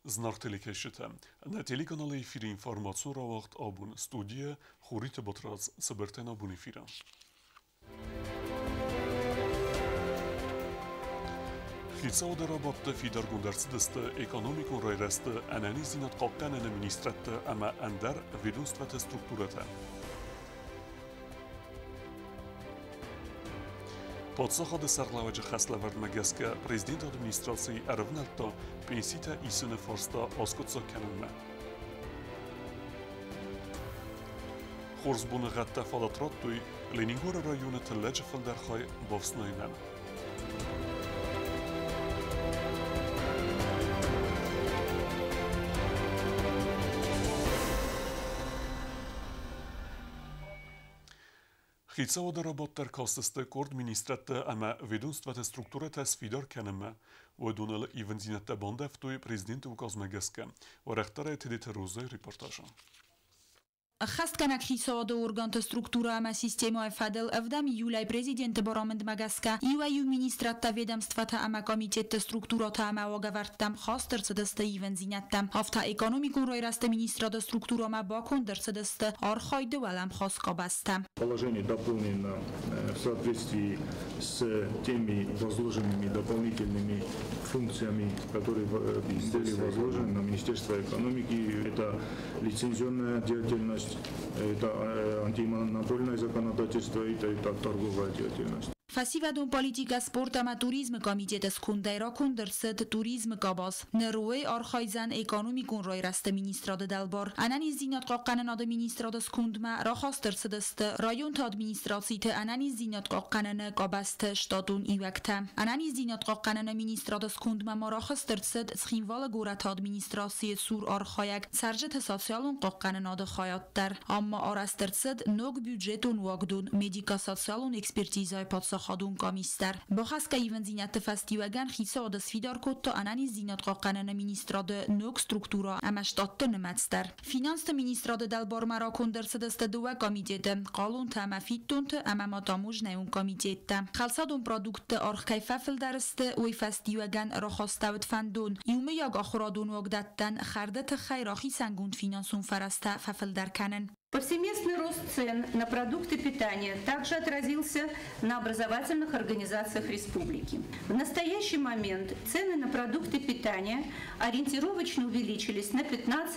Znartelikeshitem. Na telekanali efiri informațu vaqt abun studiye xurite botraz saberten abun efira. Хицауда работа фидар гундарсидасты экономикун райрасты анализинат қоққананы министратты ама андар ведомствата структурата. Подсахады сарлаваджа хаславармагаска президент администрации Аравналто пенсита исыны форста оскутса канунна. Хорсбуны гатта фалатраттуй Ленингора районы тылладжа фалдархай бовснойнан. Хицауда работтар кастысты корд министратта ама ведомствата структурата свидор канама вадунал ивензинатта бандавтуй президенты указмагаска варахтара тедета розай репортажа. خست کنک خیساد ارگانت سترکتورا اما سیستم فدل افدام یولای پرزیدنت برامند مگسکا یو مینیسترات تا ведомствата اما کمیته سترکتورات اما واگوارتم خواستر سدست ایونزینتم هفته اکونومیکون روی راست مینیسترات سترکتورا اما باکن در سدست آرخایده ولم خواست قبستم. Положение дополнено в соответствии с теми возложенными дополнительными функциями, которые были возложены на Министерство экономики. Это лицензионная деятельность, это антимонопольное законодательство, это торговая деятельность. فسیودون پالیتیکا سپورت اما توریسم کمیته سکونده را کندرسد توریسم کاباس نروی آرخایزن اکونومیکون روی راست مینیستراد دلبار انانی زینات قاقن ناد مینیستراد سکوندما را خواستر سدست رایون تا ادمینستراسیت انانی زینات قاقن کاباست شتاتون ایوکته انانی زینات قاقن مینیستراد سکوندما ما را خواستر سد سخینوال گورت ادمینستراسی سور آرخایک سرجت سوسیالون قاقن ناد خایات در اما آرستر سد نوگ بودجتون واگدون مدیکا سوسیالون اکسپرتیزای پادساخ خادون کامیستر با خاص که ایونزینت فستیوگن خیسا د سفیدار کد تا انانی زینات قاقنن مینیستراد نوک سترکتورا امشتات نمتستر فینانس مینیستراد دلبار مرا کندرسد است دو کمیته قالون تا فیتون تا اما تاموج نیون کمیته خلصادون پرودوکت آرخ کیففل درست وی فستیوگن را خواستود فندون یوم یاگ آخرادون وگدتن خردت خیراخی سنگوند فینانسون فرسته ففل درکنن. Повсеместный рост цен на продукты питания также отразился на образовательных организациях республики. В настоящий момент цены на продукты питания ориентировочно увеличились на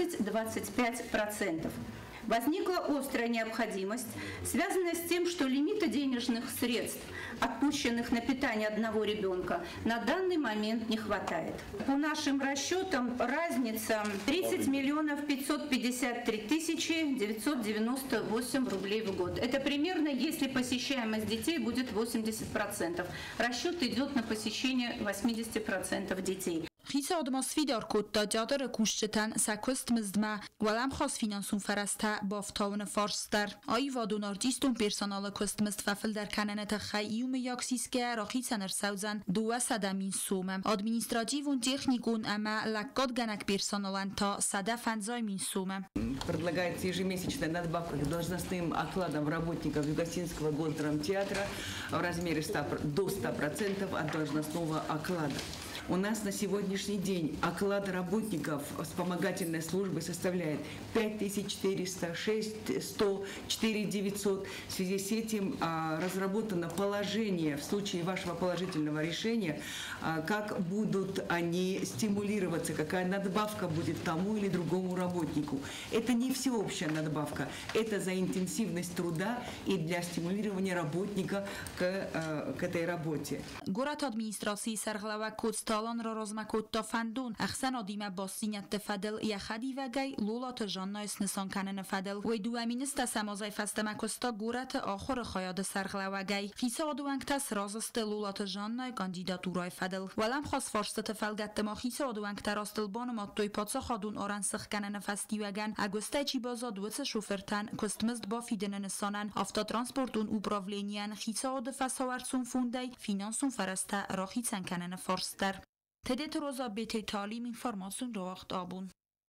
15-25%. Возникла острая необходимость, связанная с тем, что лимита денежных средств, отпущенных на питание одного ребенка, на данный момент не хватает. По нашим расчетам, разница 30 миллионов 553 тысячи 998 рублей в год. Это примерно, если посещаемость детей будет 80%. Расчет идет на посещение 80% детей. خیس آدم سفیدار کد تا جادر کوشتن سکست مزدما ولم خاص فینانسون فرسته بافتاون فارستر آی وادون آرتیستون پرسونال کست مزد ففل در کنن تخییوم یاکسیسکه راخی سنر سوزن 200 سوم ادمینستراتیون تکنیکون اما لکات گنک پرسونالن تا 100 сумм. Предлагается ежемесячная надбавка к должностным окладам работников Югосинского госдрамтеатра в размере до 100% от должностного оклада. У нас на сегодняшний день оклад работников вспомогательной службы составляет 5400, 6100, 4900. В связи с этим разработано положение в случае вашего положительного решения, как будут они стимулироваться, какая надбавка будет тому или другому работнику. Это не всеобщая надбавка, это за интенсивность труда и для стимулирования работника к этой работе. Город администрации сарглава Талан را رزمکوت تا فندون اخسن آدیمه باسینت فدل یخدی و گی لولات جان نایس نسان کنن فدل و دو امینست سمازای فستمکستا گورت آخر خیاد سرغله و گی خیسا آدوانگ تس رازست لولات جان نای کاندیداتورای فدل ولم خواست فرست فلگت ما خیسا آدوانگ تراستل بان ماتوی پادسا خادون آران سخ کنن فستی و گن اگسته چی بازا دوت شوفرتن کستمزد با فیدن نسانن افتا ترانسپورتون اوپراولینیان خیسا آد فساورسون فوندی فینانسون فرسته راخیتن کنن فرستر تدت روزا بیت تعلیم اینفورماسیون رو وقت آبون.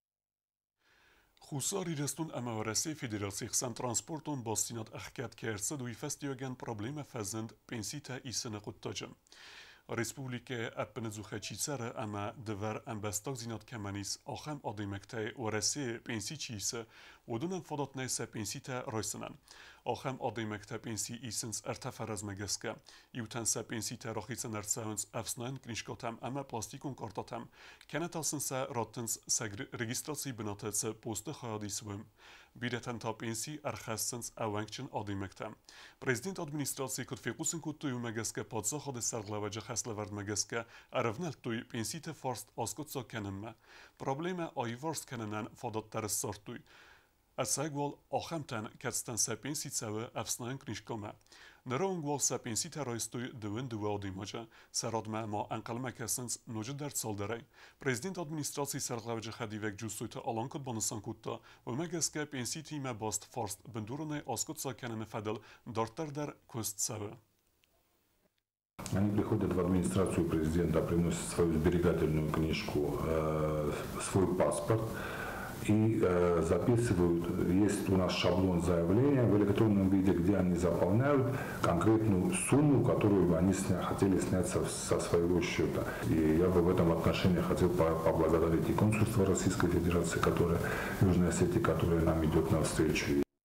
خصاری رستون امورسی فدراسی خسن ترانسپورتون باستینات اخکت کرد دوی فستیوگن پروبلم فزند پنسیتا ایسن قطاجم. Respublike Eppenzuchecicere ama dever embestok zinot kemanis ochem adimekte oresi pensi çiğse ودون فضات نیست پنسی تا رایسنن. آخم آدیمکت پنسی ایسنس ارتفاعز مگسکه. یوتن پنسی تا راخیس نرسانس افسنان کنیشکاتم اما پلاستیکون کارتاتم. کنت آسنس راتنس رجیستراسی بناتس پست خیالی سوم. بیرتن تا پنسی ارخستنس اوانگچن آدیمکتم. پرزیدنت ادمنستراسی کد فیقوسن کد توی مگسکه پادزا خود سرگلاوجه خسلورد مگسکه ارفنل توی پنسی تا فارست آسکت سا کننمه. پرابلم آیوارست کننن فضات درس سارتوی. الساقوال آخمتن کتستن سپینسی تسوه افسنان کنیشکامه. نرونگوال سپینسی ترایستوی دوین دو آدیماجه سرادمه ما انقل مکسنس نوجه در سال داره. پرزیدنت ادمنستراسی سرگلاوجه خدیوک جوسوی تا آلان کد بانسان کتا و مگسکه پینسی تیمه باست فارست بندورونه آسکت ساکنن فدل دارتر در کست سوه. Они приходят в администрацию президента, приносят свою сберегательную книжку, свой паспорт и записывают, есть у нас шаблон заявления в электронном виде, где они заполняют конкретную сумму, которую бы они хотели снять со своего счета. И я бы в этом отношении хотел поблагодарить и консульство Российской Федерации, Южной Осетии, которое нам идет навстречу.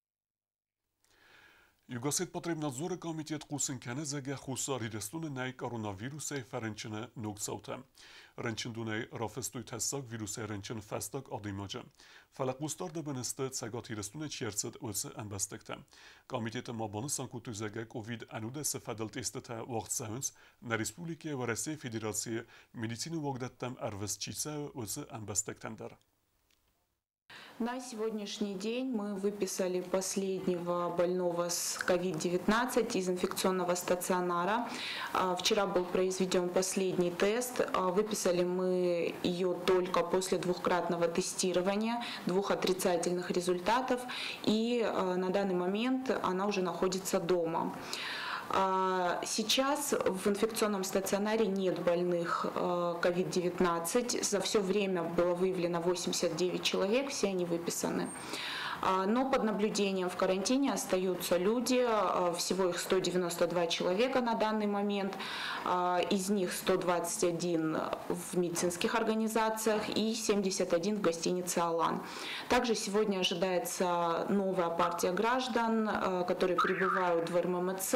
Югасет потребнадзор комитет кусин кенезеге хусари рестун най коронавирусе ференчне ногцауте. Ренчендуне рафестуй тесак вирусе ренчен фестак адимаджа. Фалакустар да бенесте цегати рестун черцет улсе эмбестекте. Комитет мабаны санкутузеге ковид ануде сефедел тестете вақт саунс на республике ва Россия Федерации медицину вагдеттем эрвес чице улсе эмбестектендер. На сегодняшний день мы выписали последнего больного с COVID-19 из инфекционного стационара. Вчера был произведен последний тест. Выписали мы ее только после двухкратного тестирования, 2 отрицательных результатов. И на данный момент она уже находится дома. Сейчас в инфекционном стационаре нет больных COVID-19. За все время было выявлено 89 человек, все они выписаны. Но под наблюдением в карантине остаются люди, всего их 192 человека на данный момент, из них 121 в медицинских организациях и 71 в гостинице «Алан». Также сегодня ожидается новая партия граждан, которые прибывают в РММЦ.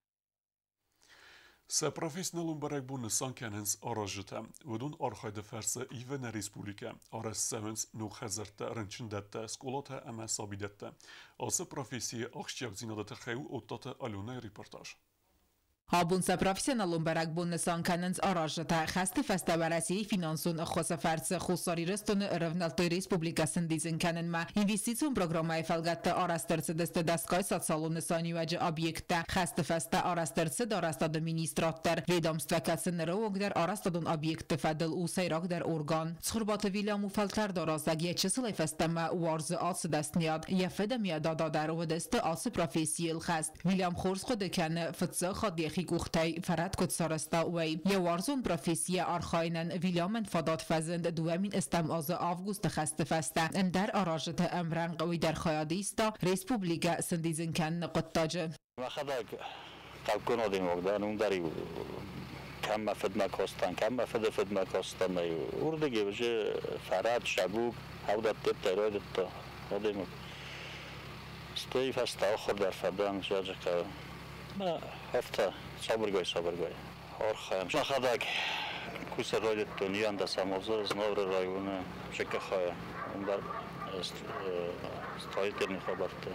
Se profesionalun barek bu nësan kenens arajëta, vëdun arhajde ferse ive në Respublike, ares sevens nuk hezërte, rënqëndete, skolate e me sabidete, ase profesie akshqyak zinadete kheu otate alune reportaj. Habunsa profesionalun berek bun nësan kenens arajëta, khasti feste veresi finansun khose ferse khusari rëstun rëvnal të Respublikasën dizin kenen me investicun programa e felgette arastërse deste deskaj sat salun nësani vecë objekte, khasti feste arastërse da arastad administrator, vedomstvekatse në rëvog der arastadun objekte fedel u sejrak der organ. Skhurbatë William u felter da rastag je qësël e feste me uarzë atës destnjad, je fedem je dada der u deste atës profesiyel khast. William khorz khode kene fëtse khadjekhi گوخته فرد کد سرستا وی یه وارزون پروفیسیه آرخاینن ویلیامن فادات فزند دوامین استم از آفگوست خسته فسته در آراجت امرن قوی در خیادیستا ریسپوبلیگا سندیزن کن قطاجه خدا قلب کن آدیم وقتا اون داری کم مفد مکاستن کم مفد مکاستن اردگی بشه فرد شبوک هودت تب تراید تا آدیم استایی فست آخر در فدان جاجه که ما هفته صبرگوی آرخایم ما خداک کوس رایت دنیا اند ساموزه زنور رایونه شکه خواهی اون در استایی ترنی خبرته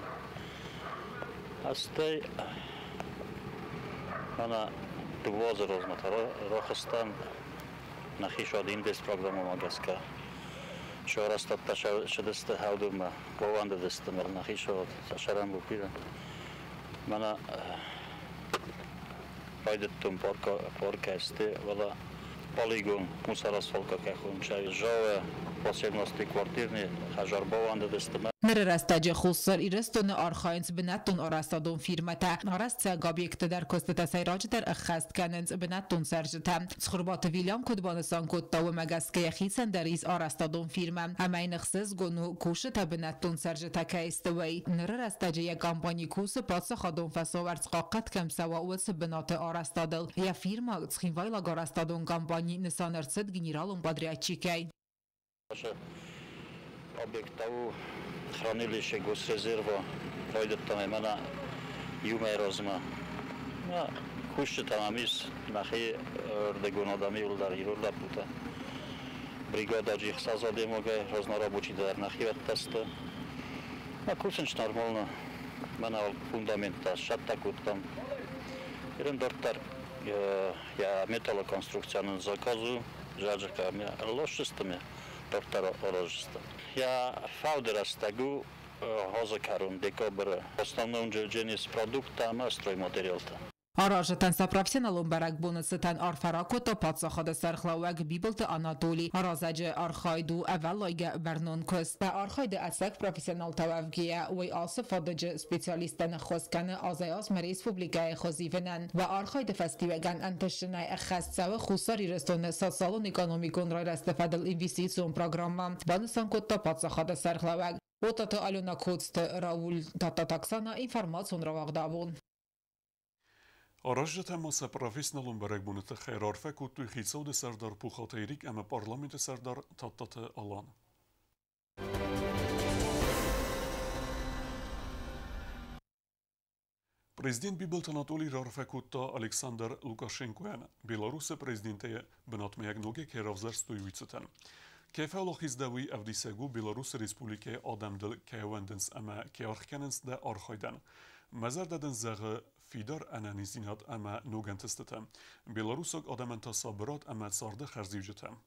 استای من دواز روزمت را خستم نخی شاد این دست پروگرام ما گسکه شهر استاد شدست هودو ما باوند دست مر نخی شاد شرم بپیرن من Pajdetum porkeste, vada poligon musara solka kako čaj žove, posebnosti kvartirni, hažarbovande desteme. Nereresztegye hosszal iresztőne archainc benetton arasztadon firmete. Arasztja gabjekte der közteteszej rajter ekhest kenenc benetton szerzete. Szkorbat William kodban szankott a megeszkeje hiszen der is arasztadon firme. Amelynek szesz gonu kusete benetton szerzete keisztői. Nereresztegye kampányi kusz patszakadon feszóvárc qaqqat kemszawa ulsz benate arasztadıl. Ja firma szkinvajlag arasztadon kampányi nesanercet generalom padriatčikej. Объектов хранилище госрезерва пройдеттаме мана юмерозма. На хушта намис нахи рдегонадами улдар ирулда бута. Бригада жихсазаде моге разнорабочий дар нахи ваттаста. На курсенч нормально. Мана фундамента шатта куттам. Ирен доктор я металлоконструкционный заказу жаджака лошистами. Доктора орожиста. Я фаудерастагу хозакарун декабр. Основном дженис продукта ма стройматериалта. Arajatan profesionalon berek bonuseten arfarakot a patszakad szerklaueg bibolte Anatoli. Arazaje archajdu evellajge bernon közt. Be archajde eszek profesional tavevgie, oly also fadaje specialisten khoskane azayas merész publikai khozivenen. Be archajde fesztivegen entessenei echesztszeve khuszari reszton szaszalon ekonomikon rajresztefedel investíción programban. Bonusankot a patszakad szerklaueg. Otata Alona Koczt Raúl Tatataksana információn ravagdavon. Arajat masa profesionalun berek bunete xeyrarfe kutu xitsau de serdar puxatayrik ama parlament serdar tattate alan. Prezident Bibolt Anatoliy Rarfekutta Alexander Lukashenkoyan Belarus prezidenteye benatmeyek noge keravzar stoyuitseten. Kefalo xizdawi avdisegu Belarus Respublike Adamdil kevendens ama kearkenens de arxaydan. Mazar daden zağı Fidar ananizinat ama nogentestetem. Belarusok adamenta sabrat ama sarda xerzivjetem.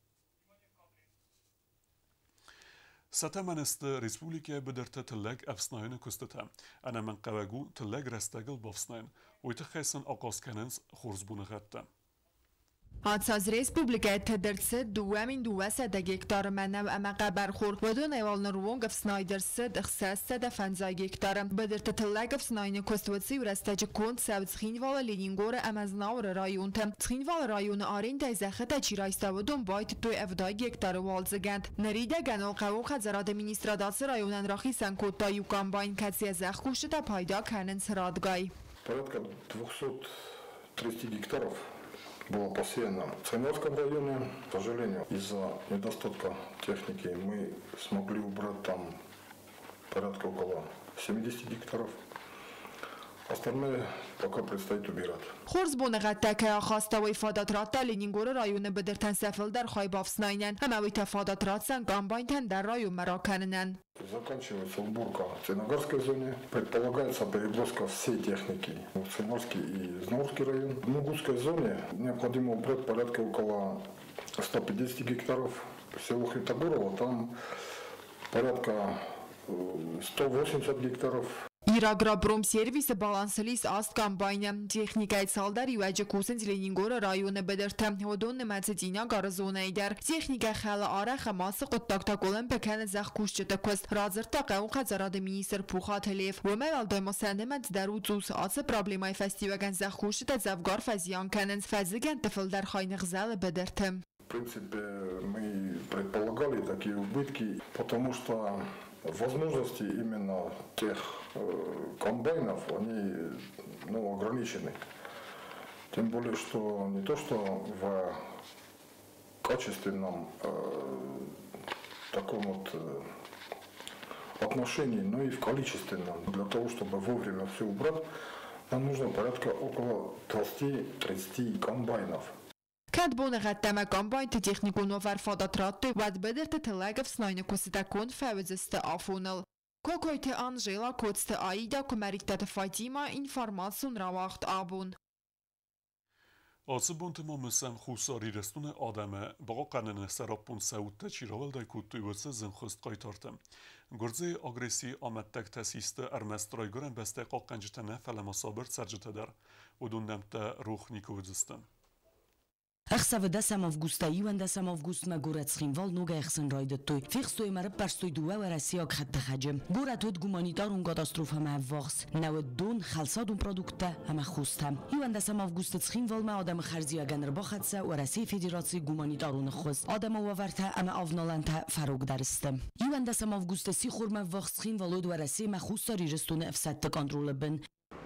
Satamanest Respublike bederte tilleg efsnayen kustetem. Ana men qavagu tilleg restegel bafsnayen. Oyte xesan aqaskenens xorzbunegette. آتساز ریسپوبلیکای تدرسد دوامین دواسه دگیکتار منو اما قبرخور و دو نیوال نروونگ افسنایدرسد اخساسه ده فنزای گیکتارم بدرت تلاگ افسناین کستوتسی و رستاج کند سوید سخینوال لینینگور امازناور رایون تم سخینوال رایون آرین تایزخه تا چیرایستا و دون باید توی افدای گیکتار والزگند نریده گنو قوو خزرات مینیستراداس رایونن راخی سنکوت تا یوکان باین کسی زخکوشت تا پایدا کنن سرادگای. Порядка 230 гектаров было посеяно в Циморском районе. К сожалению, из-за недостатка техники мы смогли убрать там порядка около 70 гектаров. Остальное пока предстоит убирать. خورز بونغت تکه خواسته و افادات رات در لینینگور رایون بدرتن سفل در خواهی بافسناینن همه و افادات رات سن گامباینتن در رایون мраکننن. Заканчивается уборка в Циногорской зоне. Предполагается переброска всей техники в Цинорский и Знаурский район. В Мугутской зоне необходимо убрать порядка около 150 гектаров. В село Хритогорово там порядка 180 гектаров. Իրագրաբրում սերվիսը բալանսելիս աստ կամբայնը տեխնիկայից սալդարի ու այջը կուսենց լենինգորը ռայոնը բդրթը հոդոն նմացեցինա գարզոնայի դար տեխնիկա խալը արախը մասը կոտակտակոլեն պեքանը զախ կուշճը կոս ռազրտա կայուն խազարադը մինիսր պուխաթելև ոմեր ալդոյմոսանդեմած դար ուծուս ացը պրաբլեմայ ֆեստիվագան զախ կուշճը զավգար ֆազիան կանենց ֆազիգան տվլ դար խայնը ғզալը բդրթը. В принципе, мы предполагали такие убытки, потому что возможности именно тех комбайнов, они ограничены. Тем более, что не то, что в качественном таком вот отношении, но и в количественном. Для того, чтобы вовремя все убрать, нам нужно порядка около 20-30 комбайнов. Кад бонагат тема комбайн техникуно варфадатратты вад бедерте телагов снайны куситакон фавизисте афунал. Кокойте Анжела Коцте Аида Комариктата Фатима информацион равахт абун. Asıbıntı mısam xusari restune adamı bağa qanını serapun sautta çiraval day kutu vursa zınxıst qaytartım. Gurzi agresi amettek tesiste ermestray gören beste qaqqancıtana felema sabır sercitedir. Udundemte ruh nikovidzistim. Ախսավը դասամ ավգուստա իվան դասամ ավգուստ մա գուրացխին վալ նուգա եղսն ռայդտոյ ֆիքստոյ մարը պարստոյ դուա վարասիա քատտախաջը գուրատոյ գումանիտար կատաստրոֆա մա վախս նավը դուն խալսադուն պրոդուկտա համա խուստամ իվան դասամ ավգուստը ცხին վալ մա ադամը խարզիագան ռբախացա վարասի ֆեդերացի գումանիտարուն խոս ադամը վավարտա ամա ավնալանտա ֆարոգ դարստը իվան դասամ ավգուստը սի խորմա վախս ცხին վալոդ վարասի մա խուստարի ռստունը əfsətdə կոնտրոլը բն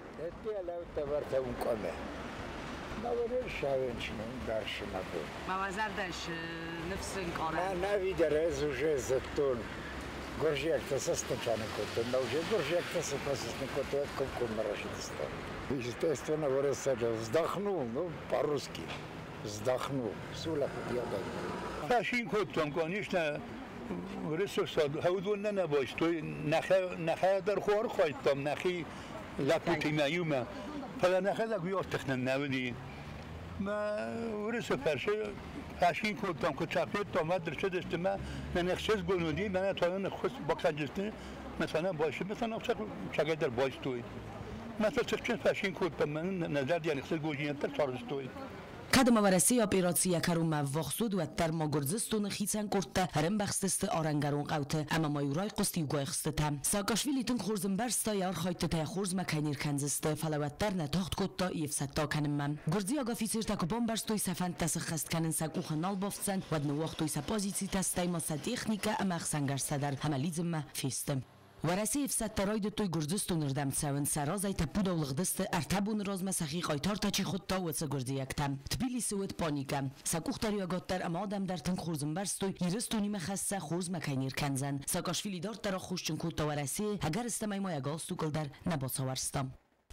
Шавенчным дальше надо. Мавазардаш нефсен кора. На видерез уже затон. Горжек-то состачаны коты, но уже горжек-то состачаны коты, как коммарашитостан. Естественно, выросали, вздохнул, ну, по-русски. Вздохнул. Суля подъедал. Фашин коттам, конечно, ресурсад. Хаудвонна набаш, то нахая дар хор хойтам, нахи лапути маюма. فلا نخذ قوي أختنا ودي ما ورث فرشة فاشين كنتم كتشافيت توما درشة دستما من أخشيس قلودي من أتوانن خص بقى جستني مثلا باش مثلا شقدر باش توي مثلا تشكين فاشين كنتم من نظر يعني خص قوجين تر توي Kadama varasi operatsiya karum mavvaqsud و در ماگرزستون خیتن کرده هرم بخستست آرنگرون قوته اما مایورای قستی گوی خستم ساکاشویلی تن خورزم برستا یار خایت تا خورز مکانیر کنزست فلوت در نتاخت کتا یفسد تا کنم گرزی آگافیسیر تا کبان برستوی سفن تس خست کنن سگ خنال بافتن و دن وقتوی سپازیتی تستای ما تکنیکا اما خسنگر صدر همالیزم فیستم ورسی افسد تراید توی گرزستون ردم سون سرازای تپو دولغدست ارتبون راز مسخی قایتار تا چی خود تا وڅ گرزیکتم تبیلی سوت پانیکم سکوختاری آگاتر اما آدم در تن خورزم برستوی یرستونی مخصه خورز مکینیر کنزن ساکاشویلی دار ترا خوشچن کود تا ورسی اگر استمای ما یگاستو کل در نباساورستم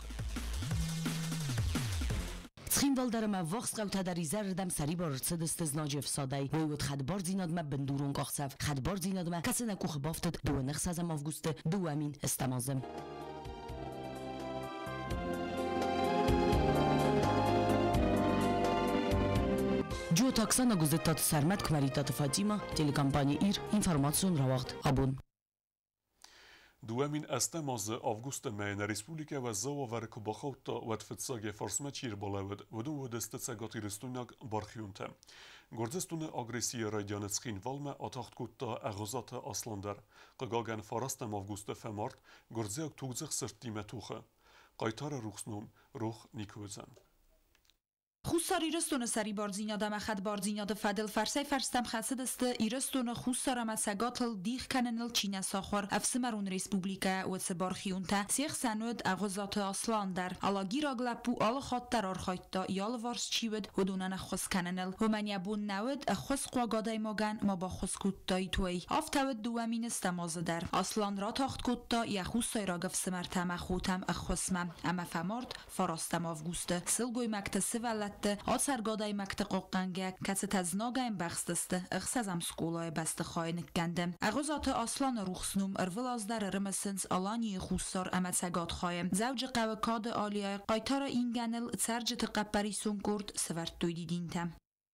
تخين والدار ما وقت قوت داری زردم سری بار صدست زناجف صادای ویود خدبار زیناد ما بندورون قاخسف خدبار زیناد ما کسی نکوخ بافتد دو نخس ازم آفگوست دو امین استمازم جو تاکسانا گزدتات سرمت کمریتات فاطیما تلکامپانی ایر اینفورماسیون را وقت آبون دوامین استماز آفگوست مین ریسپولیکا و زاوار کباخوتا و تفتساگ فرسمه چیر بالاود و دو دست سگاتی رستوناک بارخیونته. گرزستون آگریسی رایدیان سخین والمه آتاخت کتا اغزات اصلاندر. قگاگن فارستم آفگوست فمارت گرزیاک توگزخ سرتیمه توخه. قایتار روخسنوم روخ نیکوزن. خوستار ایرستون سری بارزیناد مخد بارزیناد فدل فرسای فرستم خسد است ایرستون خوستار مسگاتل دیخ کننل چینه ساخور افسمرون ریسپوبلیکا و سبارخیونتا سیخ سنود اغزات اصلان در الاگی راگلپو آل خاطر آرخایتا یال وارس چیود و دونن خس کننل و من یبون نود خس قواگادای مگن ما با خس کتای توی آفتود دوامین استماز در اصلان را تاخت کتا یا خوستای راگف سمرتم خوتم اخسمم اما فمارد فراستم آفگوست سلگوی مکتسه ولد آسرگادای مکت قوقنگه کسی تزناگایم بخستسته اخسازم سکولای بست خواهی نکندم اغزات اصلان روخسنوم ارول در رمسنس آلانی خوستار امت سگاد خواهیم زوج قوکاد آلیای قایتار اینگنل سرجت قپریسون کرد سورت دوی دیدینتم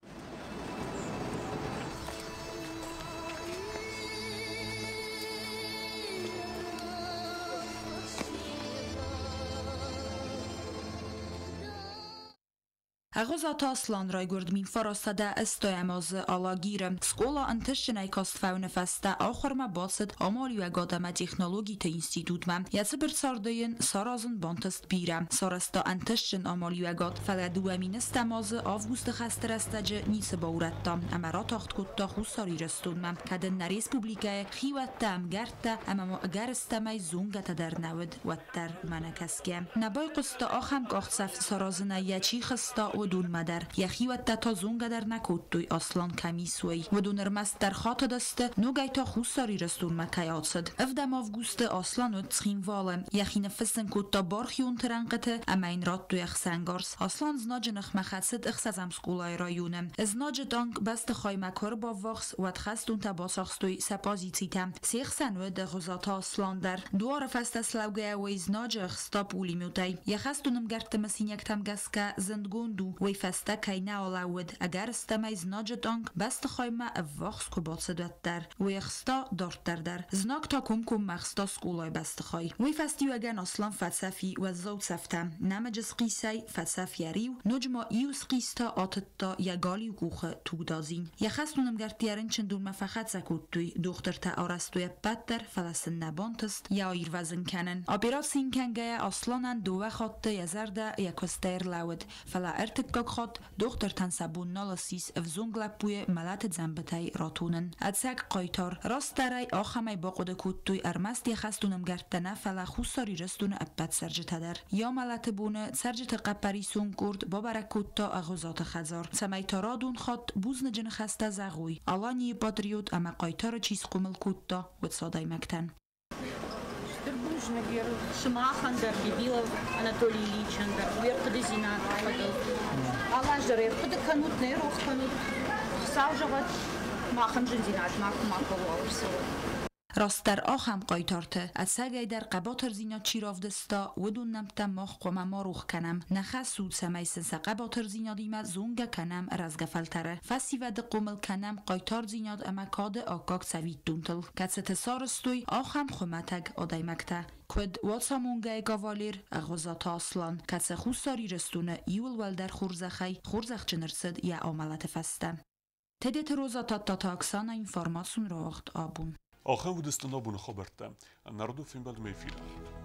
اغزات اصلان رای گرد مین فرستاده استایماز آلاگیرم سکولا انتشن ایکاست فون فسته آخر ما باست آمالی و گادم تکنولوژی تا اینستیتوت من یه برساردین سارازن بانتست بیرم سارستا انتشن آمالی و گاد فلدو امین استماز آفگوست خستر استجه نیس باورتام اما را تاخت کد تا خوستاری رستون من کدن نریس پوبلیکه خیوت تام گرده اما ما اگر استمای زونگت در نود و در منکسکه نبای قستا آخم کاخصف سارازنه یه چی خستا و دون مدر یخی و تا زونگ در نکود توی اصلان کمیسوی و دون رمست در خاط دسته نوگای تا خوستاری رستون مکیات صد افدم آفگوست اصلان و تخین والم یخی نفسن کود تا بارخیون ترنقته اما این راد توی اخسنگارس اصلان زناج نخمخصد اخسازم سکولای رایونم ازناج دانگ بست خای مکار با وقس و تخستون تا باساخستوی سپازیتیتم سیخ سنوه ده غزات اصلان در دوار فست سلوگه و ازناج اخستا پولی میوتای یخستونم گرت مسین یکتم گسکه زندگون دو و وی فسته که نه آلاود اگر استمیز ناجد آنگ بست خایمه افواخس کبات دوت در وی اخستا دارت در زناک تا کم مخستا سکولای بست خای وی فستی و اگن اصلا فلسفی و زود سفتم نمجز قیسی فلسفیاریو نجما ایوس قیستا آتتا یگالی و گوخه تودازین یخستونم گرتیارن چندون مفخت زکود توی دختر تا آرستوی بدر فلسن نبانتست یا ایر وزن کنن آبیرات سین کنگه اصلا دوه خاطه یزرده یکستیر لاود فلا ارتکاک خاط دختر تن سبون نالاسیس افزونگ لپوی ملت زنبتای راتونن ادسک قایتار راست درای آخمای باقود کود توی ارمست یخستونم گرتنه فلا خوصاری رستون ابد سرجت در یا ملت بونه سرجت قپری سون کرد با برکود تا اغوزات خزار سمی تارادون خاط بوزن جن خسته زغوی آلانی بادریود اما قایتار چیز قمل کود تا و صادای مکتن Шмахан, да, Бибилов Анатолий Ильич, да, Верходы Зинат, Алаждары, Верходы Канут, Нейров Канут, Савжават, Махан Жинзинат, Макова, Урсова. راست در آخم قایتارته از سگای در قباتر زینات چیراف دستا ودون نمتا ماخ قوم ما روخ کنم نخه سود سمیسن سا قباتر زینات ایمه زونگه کنم رزگفلتره فسی ود قومل کنم قایتار زینات اما کاد آکاک سوید دونتل کتست سارستوی آخم خومتگ آدای مکته کد واتسامونگه گاوالیر اغوزات اصلان کتس خوستاری رستونه ایول ولدر خورزخ چنرسد یا عملت فسته تدت روزا تا اکسانا اینفارماسون رو اخت آبون آخر بودستان آبون خبرته. نردو فیلم بلد میفیره.